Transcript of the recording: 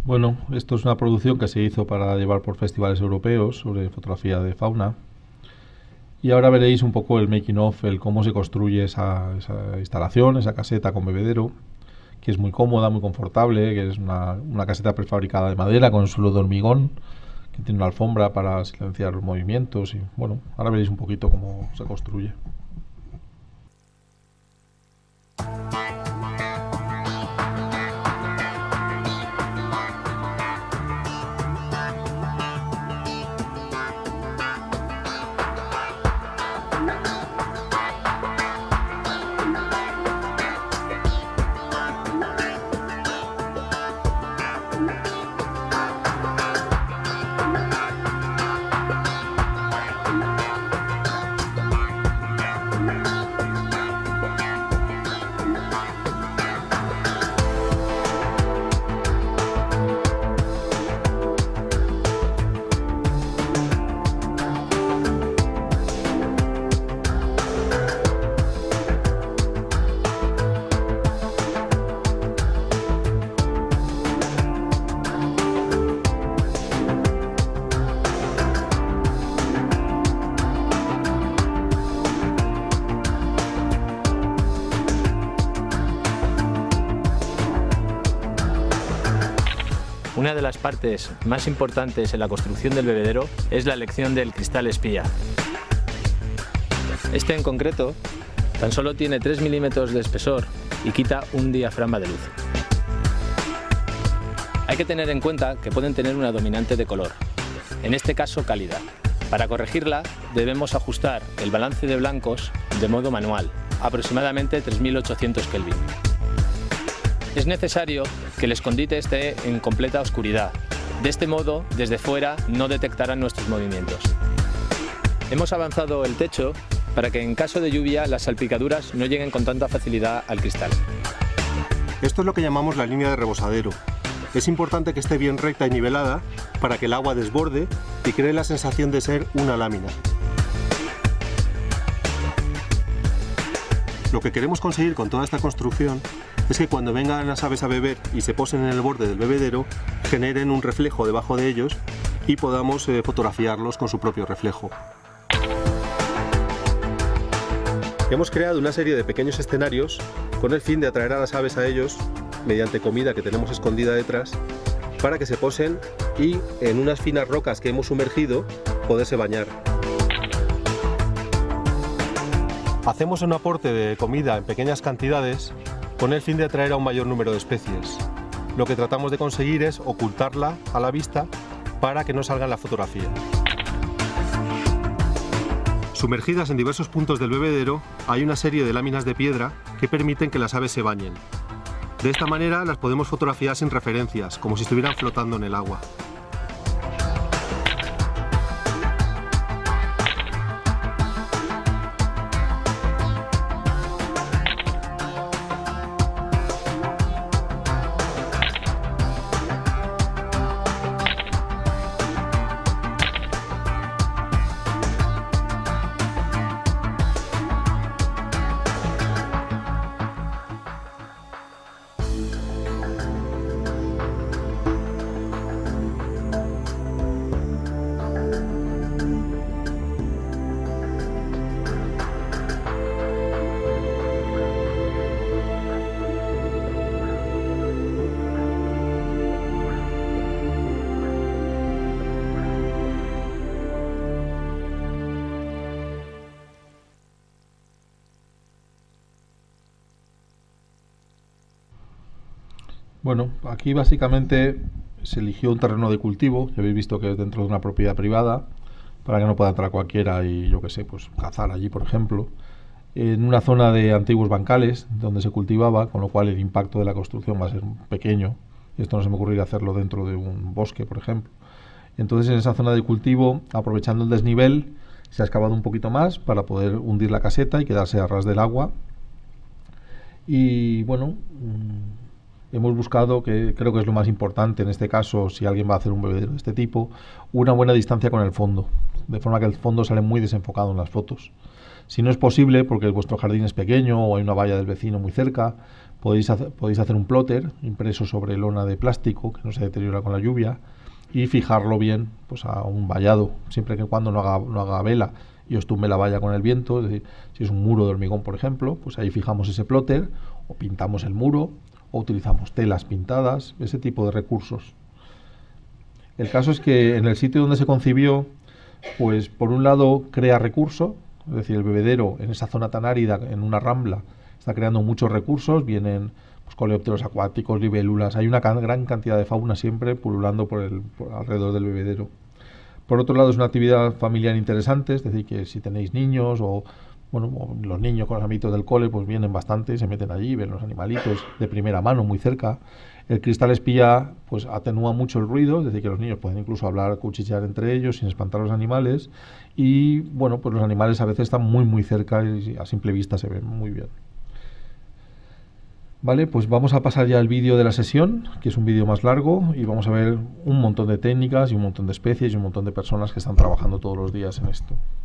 Bueno, esto es una producción que se hizo para llevar por festivales europeos sobre fotografía de fauna. Y ahora veréis un poco el making of, el cómo se construye esa instalación, esa caseta con bebedero, que es muy cómoda, muy confortable, que es una caseta prefabricada de madera con suelo de hormigón, que tiene una alfombra para silenciar los movimientos. Y bueno, ahora veréis un poquito cómo se construye. Una de las partes más importantes en la construcción del bebedero es la elección del cristal espía. Este en concreto tan solo tiene 3 milímetros de espesor y quita un diafragma de luz. Hay que tener en cuenta que pueden tener una dominante de color, en este caso cálida. Para corregirla debemos ajustar el balance de blancos de modo manual, aproximadamente 3800 Kelvin. Es necesario que el escondite esté en completa oscuridad. De este modo, desde fuera no detectarán nuestros movimientos. Hemos avanzado el techo para que en caso de lluvia las salpicaduras no lleguen con tanta facilidad al cristal. Esto es lo que llamamos la línea de rebosadero. Es importante que esté bien recta y nivelada para que el agua desborde y cree la sensación de ser una lámina. Lo que queremos conseguir con toda esta construcción es que cuando vengan las aves a beber y se posen en el borde del bebedero, generen un reflejo debajo de ellos y podamos fotografiarlos con su propio reflejo. Hemos creado una serie de pequeños escenarios con el fin de atraer a las aves a ellos mediante comida que tenemos escondida detrás, para que se posen y en unas finas rocas que hemos sumergido poderse bañar. Hacemos un aporte de comida en pequeñas cantidades con el fin de atraer a un mayor número de especies. Lo que tratamos de conseguir es ocultarla a la vista para que no salga en la fotografía. Sumergidas en diversos puntos del bebedero hay una serie de láminas de piedra que permiten que las aves se bañen. De esta manera las podemos fotografiar sin referencias, como si estuvieran flotando en el agua. Bueno, aquí básicamente se eligió un terreno de cultivo, ya habéis visto que es dentro de una propiedad privada, para que no pueda entrar cualquiera y yo que sé, pues cazar allí, por ejemplo, en una zona de antiguos bancales donde se cultivaba, con lo cual el impacto de la construcción va a ser pequeño. Esto no se me ocurriría hacerlo dentro de un bosque, por ejemplo. Entonces en esa zona de cultivo, aprovechando el desnivel, se ha excavado un poquito más para poder hundir la caseta y quedarse a ras del agua. Y bueno, hemos buscado, que creo que es lo más importante en este caso, si alguien va a hacer un bebedero de este tipo, una buena distancia con el fondo. de forma que el fondo sale muy desenfocado en las fotos. Si no es posible, porque vuestro jardín es pequeño o hay una valla del vecino muy cerca, podéis hacer un plotter impreso sobre lona de plástico que no se deteriora con la lluvia y fijarlo bien pues a un vallado, siempre que cuando no haga vela y os tumbe la valla con el viento. Es decir, si es un muro de hormigón, por ejemplo, pues ahí fijamos ese plotter, o pintamos el muro, o utilizamos telas pintadas, ese tipo de recursos. El caso es que en el sitio donde se concibió, pues por un lado crea recurso, es decir, el bebedero en esa zona tan árida, en una rambla, está creando muchos recursos, vienen pues, coleópteros acuáticos, libélulas, hay una gran cantidad de fauna siempre pululando por alrededor del bebedero. Por otro lado, es una actividad familiar interesante, es decir, que si tenéis niños o los niños con los amiguitos del cole, pues vienen bastante, se meten allí, ven los animalitos de primera mano, muy cerca. El cristal espía pues atenúa mucho el ruido, es decir, que los niños pueden incluso hablar, cuchichear entre ellos sin espantar a los animales. Y bueno, pues los animales a veces están muy cerca y a simple vista se ven muy bien. Vale, pues vamos a pasar ya al vídeo de la sesión, que es un vídeo más largo, y vamos a ver un montón de técnicas y un montón de especies y un montón de personas que están trabajando todos los días en esto.